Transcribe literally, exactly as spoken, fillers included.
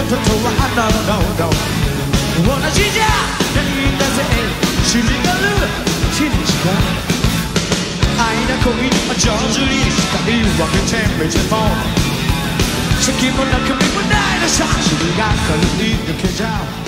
ことは No no no 同じじゃないんだぜ知りがる日にちが愛な恋は上手にしたいわけてみても先も中身もないのさ君が軽いだけじゃ